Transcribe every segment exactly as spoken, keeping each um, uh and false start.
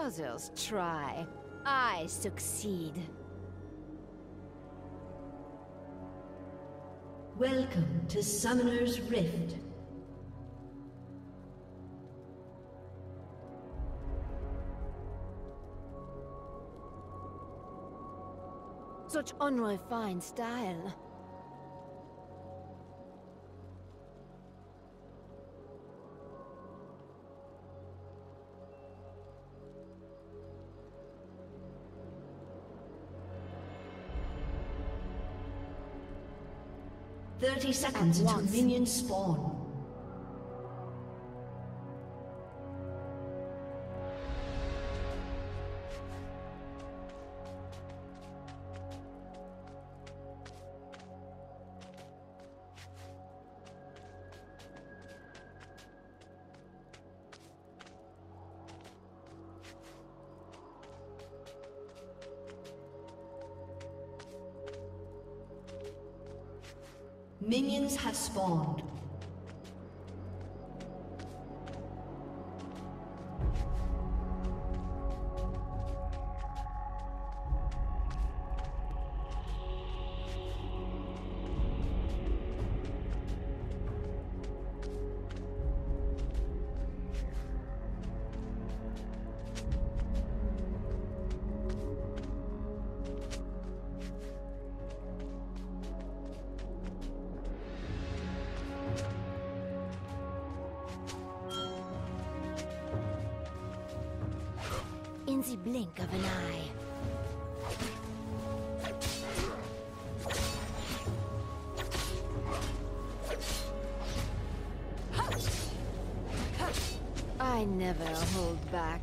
Others try. I succeed. Welcome to Summoner's Rift. Such unrefined style. Thirty seconds until minions spawn. Minions have spawned. In the blink of an eye. I never hold back.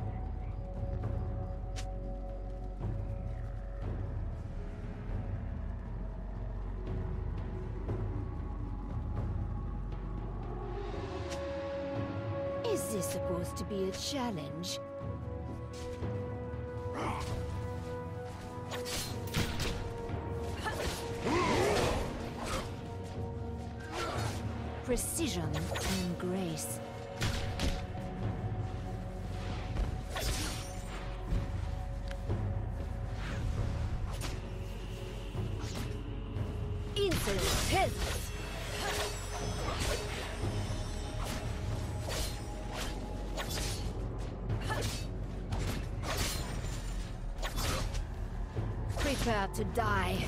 Is this supposed to be a challenge? Precision and grace. Insolent peasants! Prepare to die.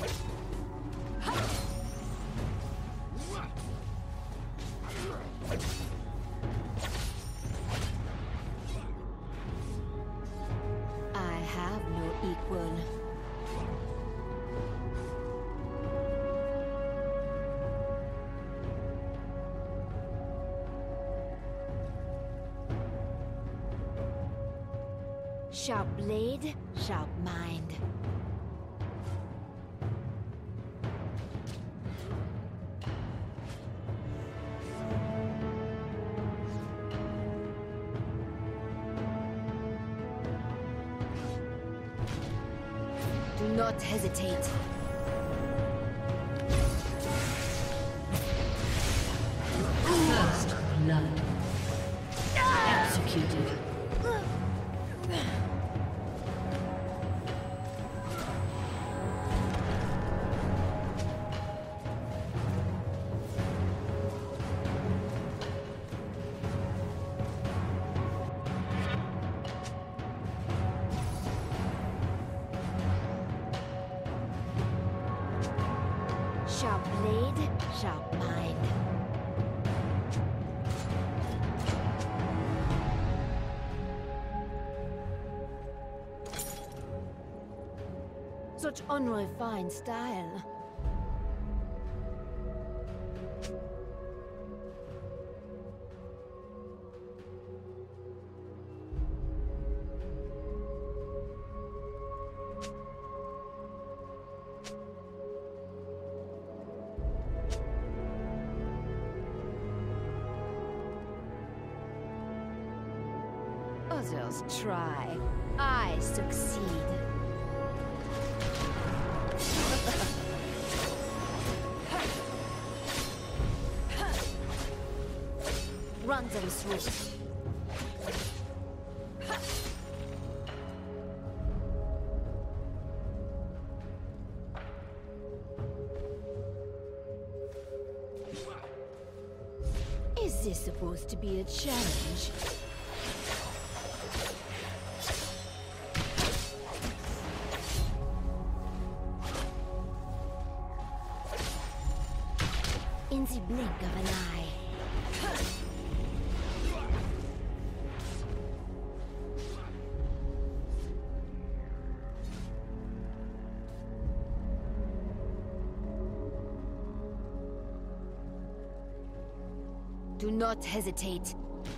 I have no equal. Sharp blade, sharp mind. Do not hesitate. First blood. Executed. Sharp blade, sharp mind. Such unrefined style. Others try. I succeed. Run them through. this supposed to be a challenge? In the blink of an eye. Do not hesitate.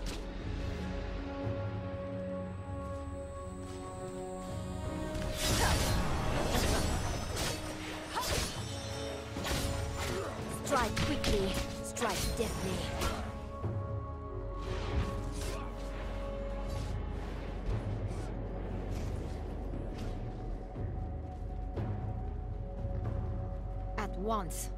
Strike quickly, strike deftly. At once.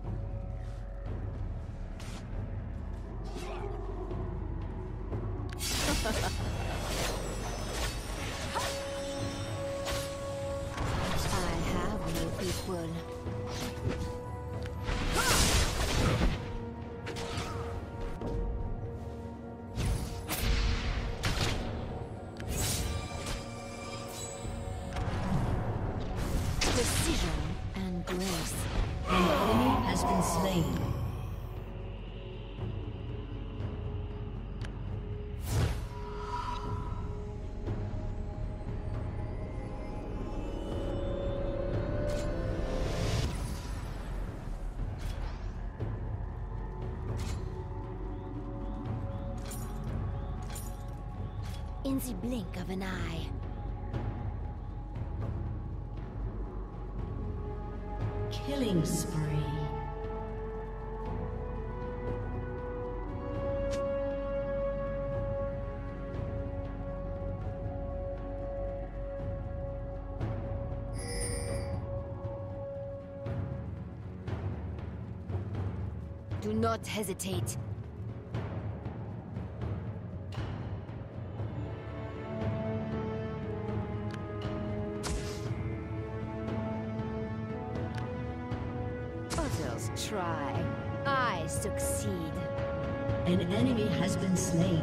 I have no equal. Precision and grace. An enemy has been slain. In the blink of an eye. Killing spree. Do not hesitate. Others try. I succeed. An enemy has been slain.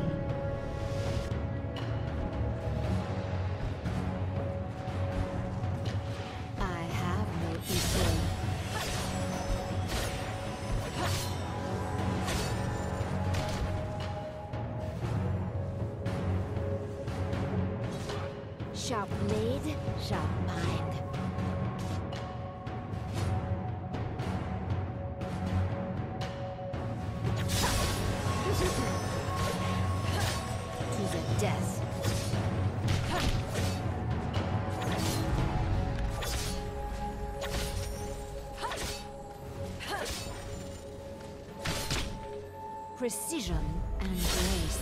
I have no equal. Sharp blade, sharp mind. To the death. Precision and grace.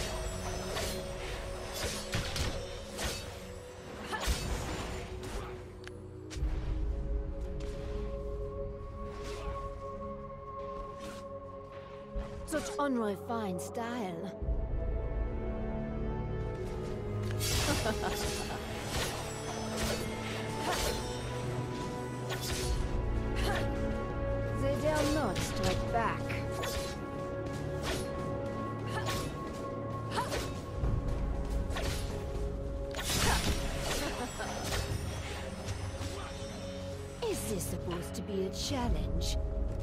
Such unrefined style. They dare not strike back. Is this supposed to be a challenge?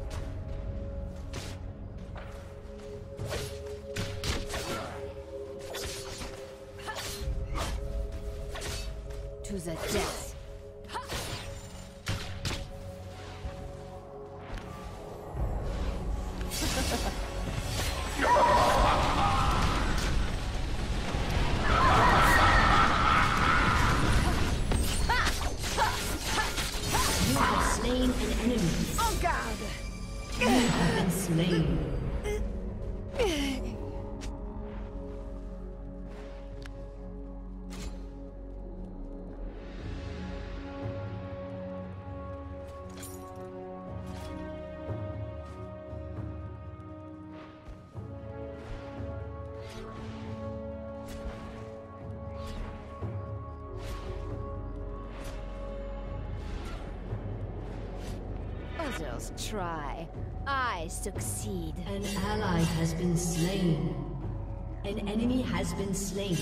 To the death. You have slain an enemy. Oh God! You have been slain. Others try. I succeed. An ally has been slain. An enemy has been slain.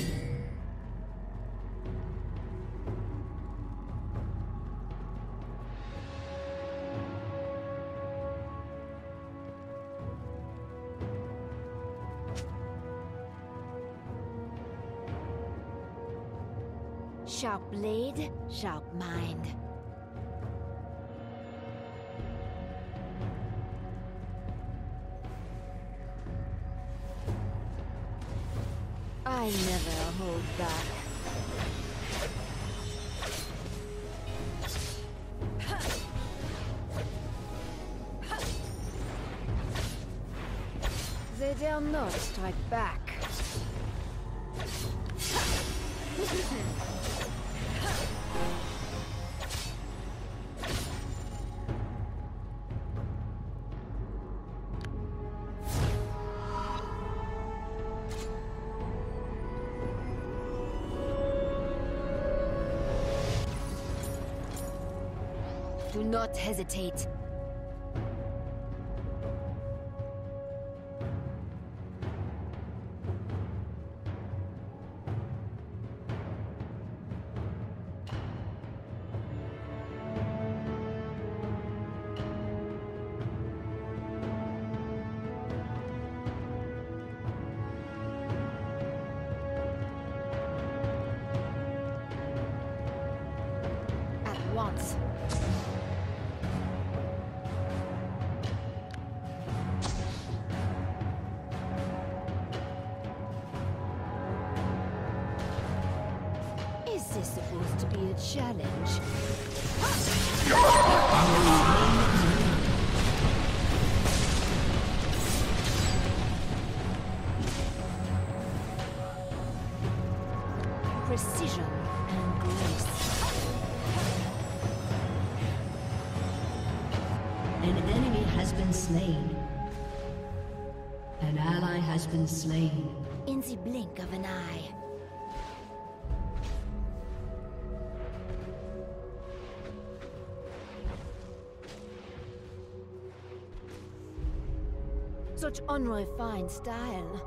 Sharp blade, sharp mind. I never hold back. They dare not strike back. Do not hesitate. At once. Is this supposed to be a challenge? Precision and grace. An enemy has been slain. An ally has been slain. In the blink of an eye. Such unrefined style.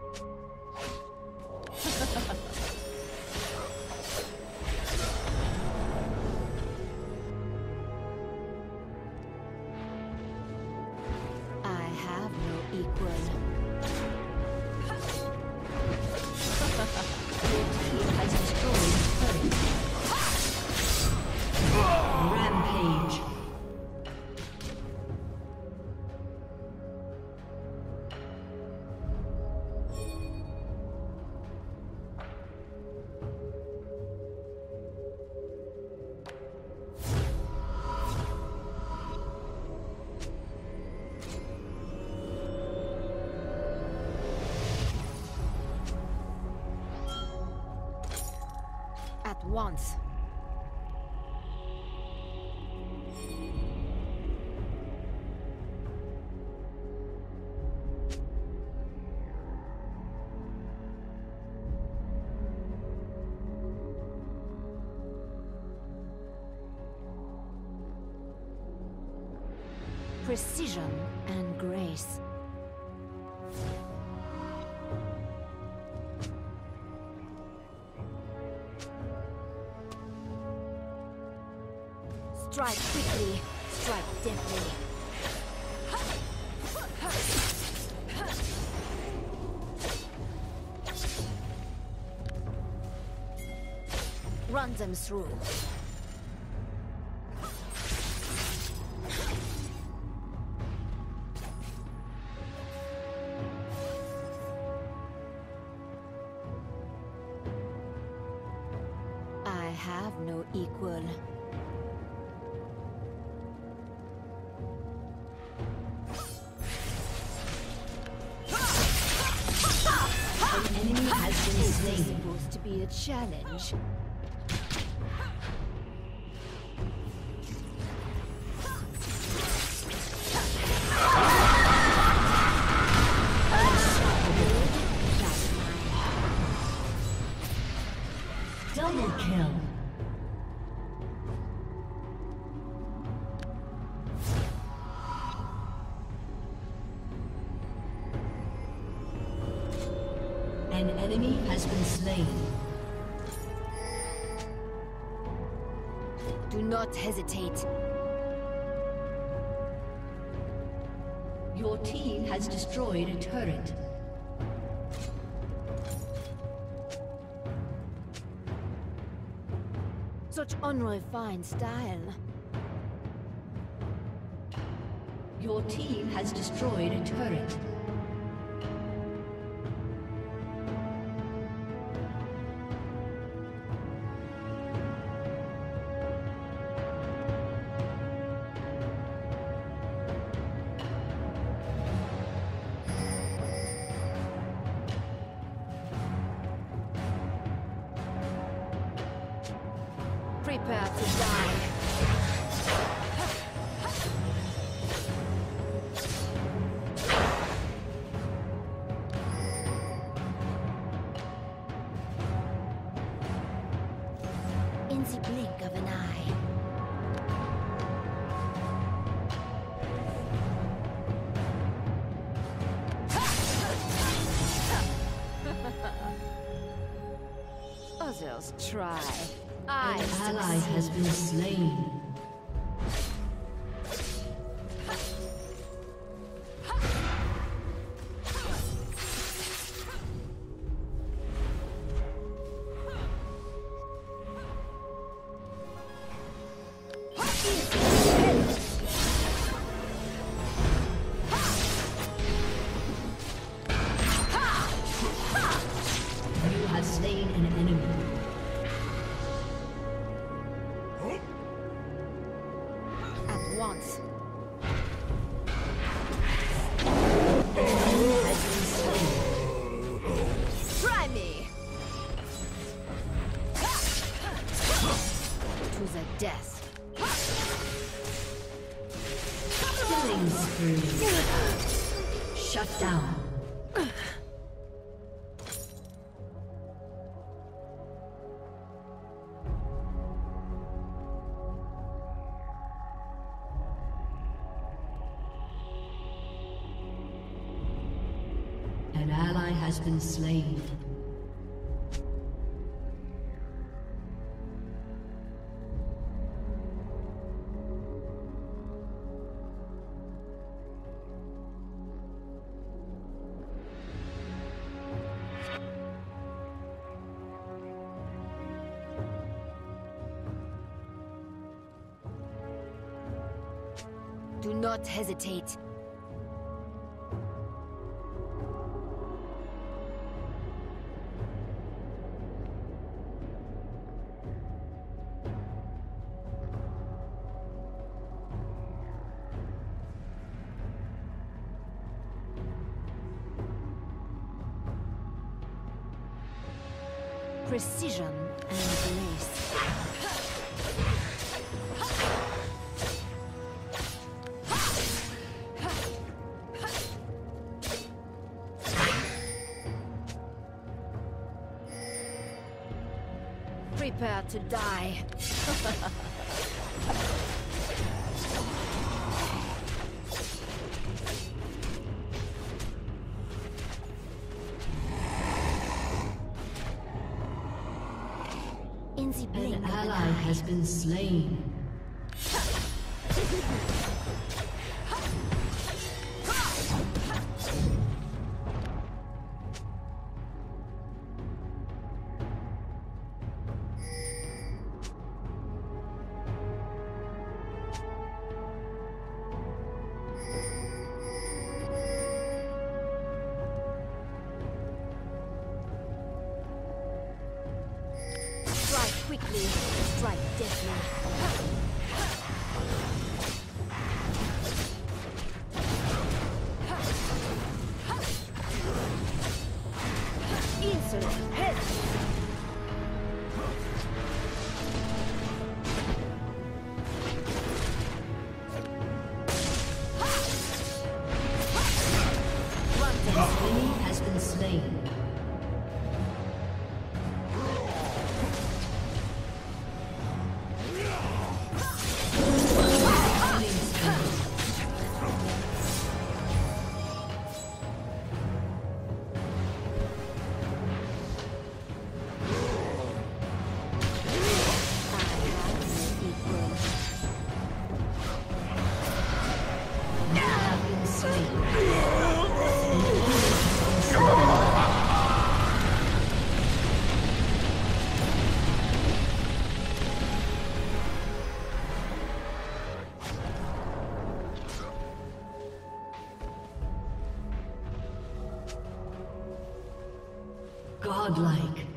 I have no equal. He has destroyed turret. Rampage. At once. Precision and grace. Strike quickly, strike deftly. Run them through. I have no equal. An enemy has been Is this slain. supposed to be a challenge? Double kill. An enemy has been slain. Do not hesitate. Your team has destroyed a turret. Such unrefined style. Your team has destroyed a turret. Prepare to die. In the blink of an eye. Others try. An ally has been slain. You have slain an enemy. Once. Try me. To the death. Killing spree. Shut down. An ally has been slain. Do not hesitate. Precision and grace. Prepare to die. In the blink An of an ally eye. has been slain. Strike quickly, strike deadly. Insolent head. Enemy has been slain. Godlike.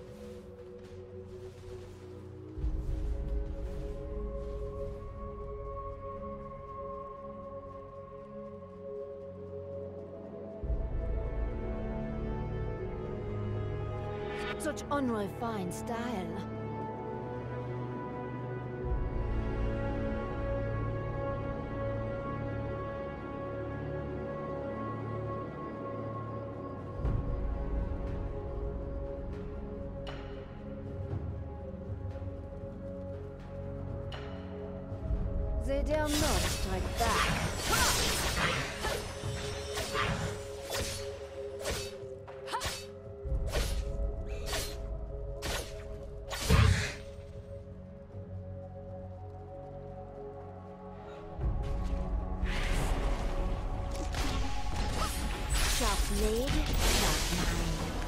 Such unrefined style. They dare not strike back. Sharp blade, sharp mind.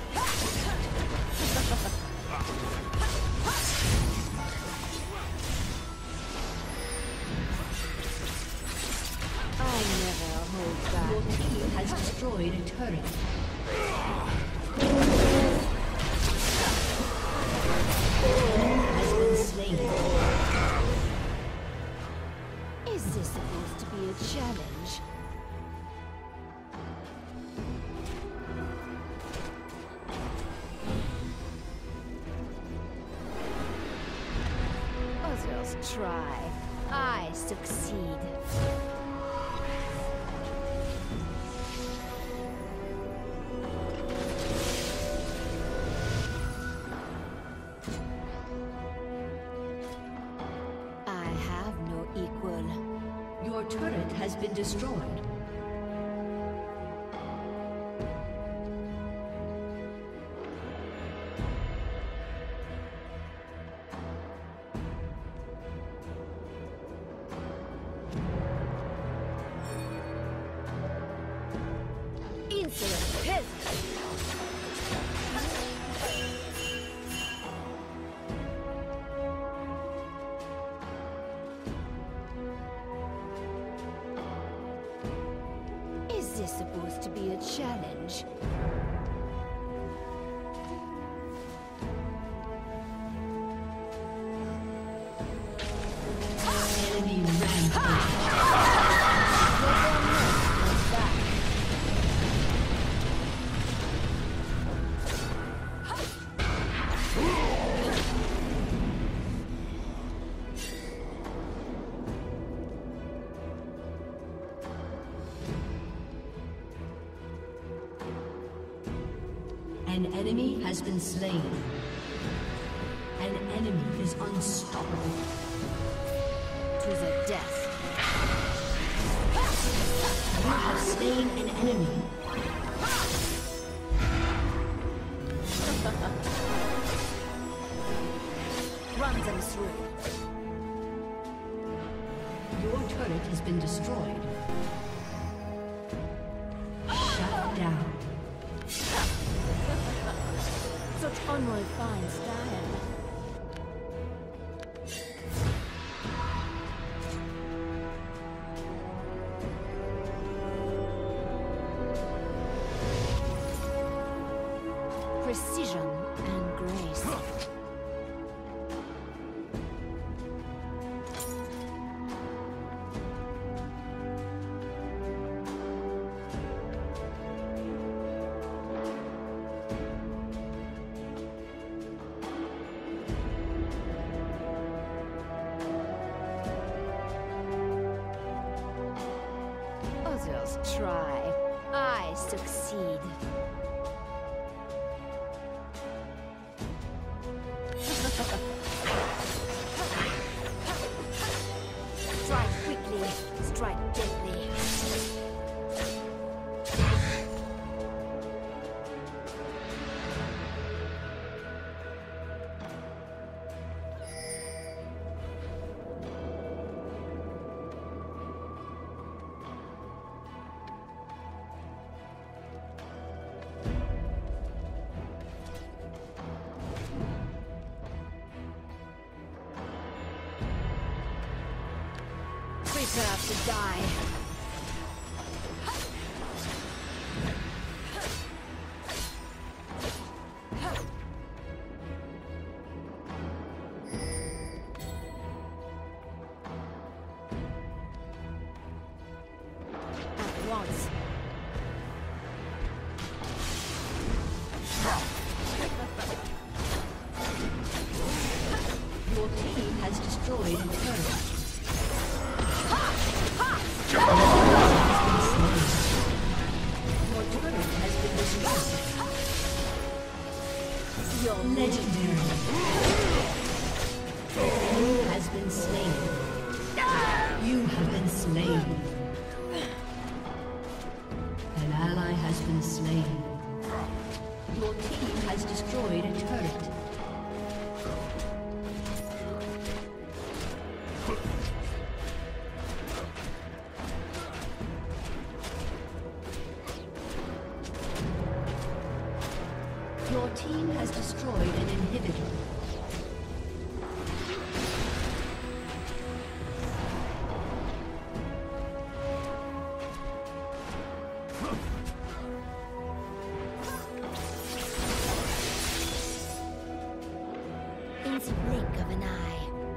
I never hold back. Your team has destroyed a turret. Has been slain. Is this supposed to be a challenge? Others try. I succeed. I have no equal. Your turret has been destroyed. Insolent peasant! Is this supposed to be a challenge? Enemy rampage. An enemy has been slain. An enemy is unstoppable. To the death. You have slain an enemy. Run them through. Your turret has been destroyed. Shut down. Such unrefined style. Precision and grace. Others try. I succeed. Strike quickly, strike deadly. Prepare to die. gods. Your team has destroyed a turret. Your turret has been destroyed. Your Legendary. Your enemy has been slain. You have been slain. An ally has been slain. Your team has destroyed a turret. Your team has destroyed an inhibitor. in the blink of an eye.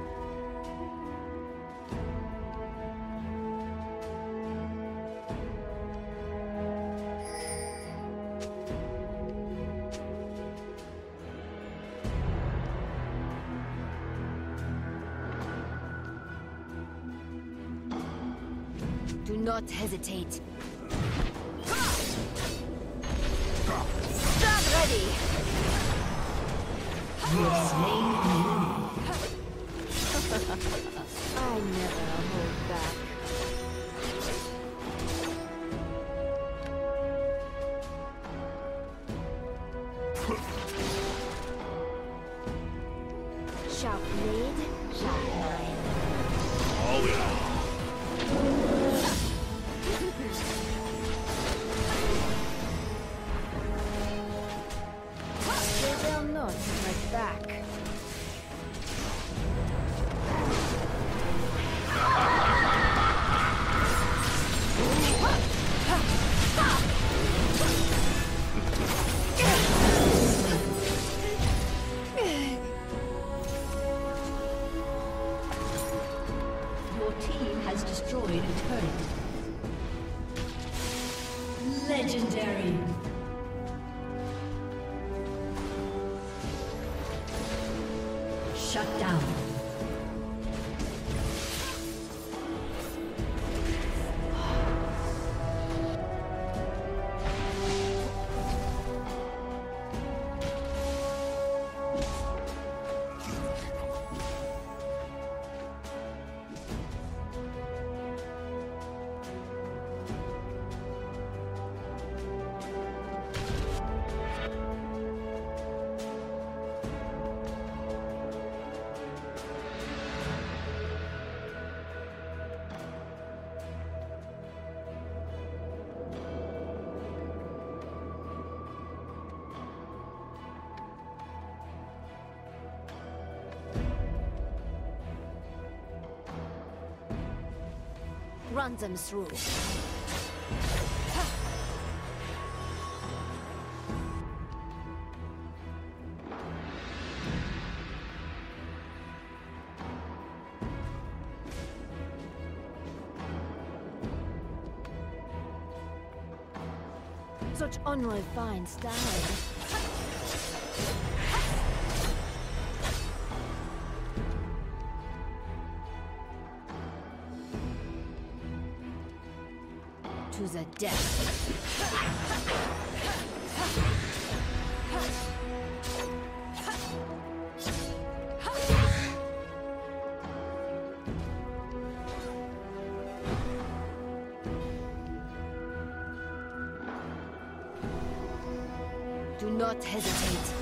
Do not hesitate. Stand ready! You have slain an enemy. I never hold back. Sharp blade, sharp mind. All in. They will not fight back. Your team has destroyed a turret. Legendary. Shut down. Run them through. Such unrefined style. To the death. Do not hesitate.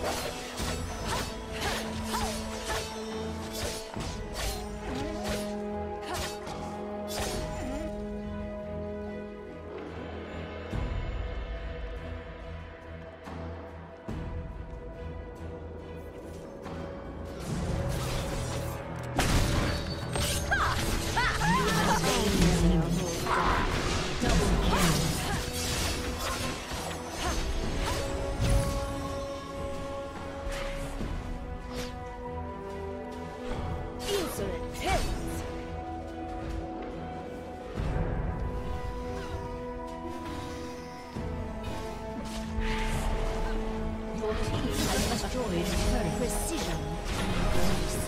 destroyed a turret. Precision and grace.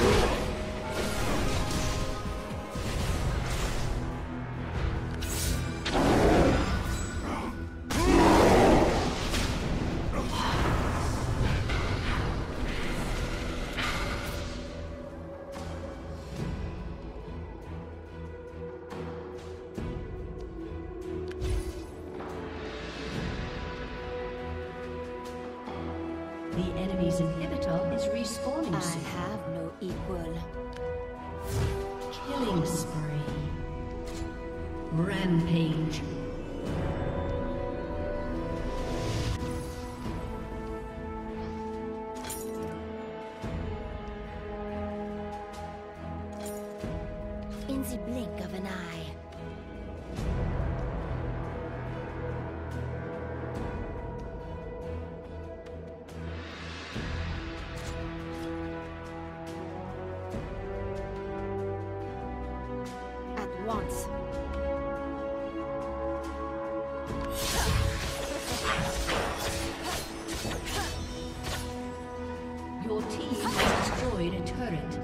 The enemy's inhibitor is respawning I soon. have no equal. Killing spree. Rampage. In the blink of an eye. Once. Your team has destroyed a turret.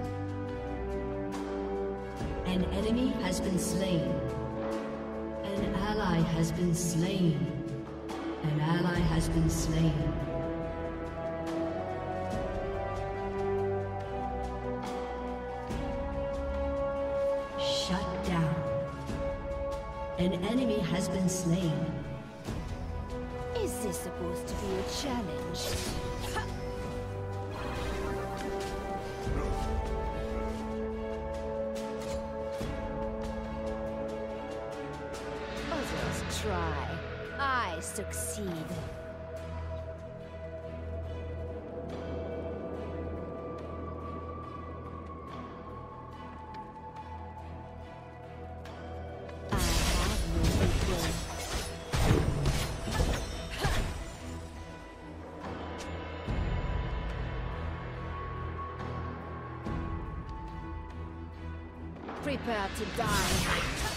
An enemy has been slain. An ally has been slain. An ally has been slain. Shut down. An enemy has been slain. Is this supposed to be a challenge? Others try. I succeed. Prepare to die.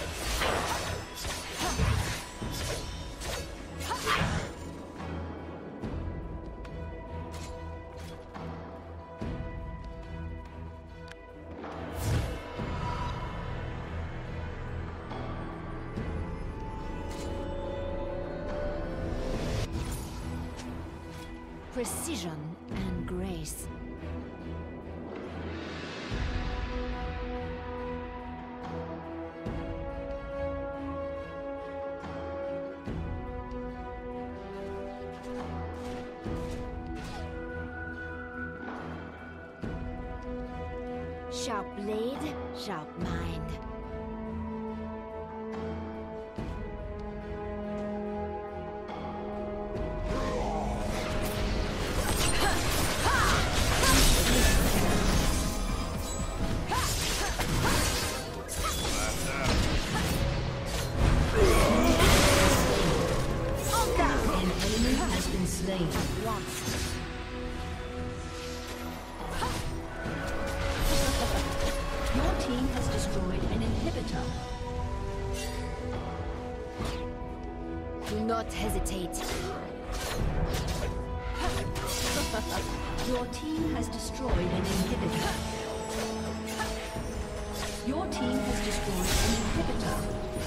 Precision and grace. Sharp blade, sharp mind. An enemy has been slain. Your team has destroyed an inhibitor. Do not hesitate. Your team has destroyed an inhibitor. Your team has destroyed an inhibitor.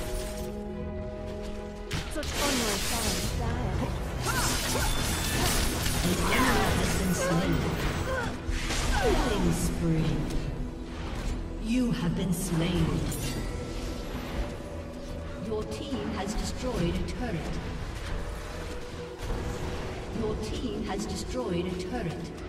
Such honor is found style. An enemy has been slain. Killing spree. You have been slain. Your team has destroyed a turret. Your team has destroyed a turret.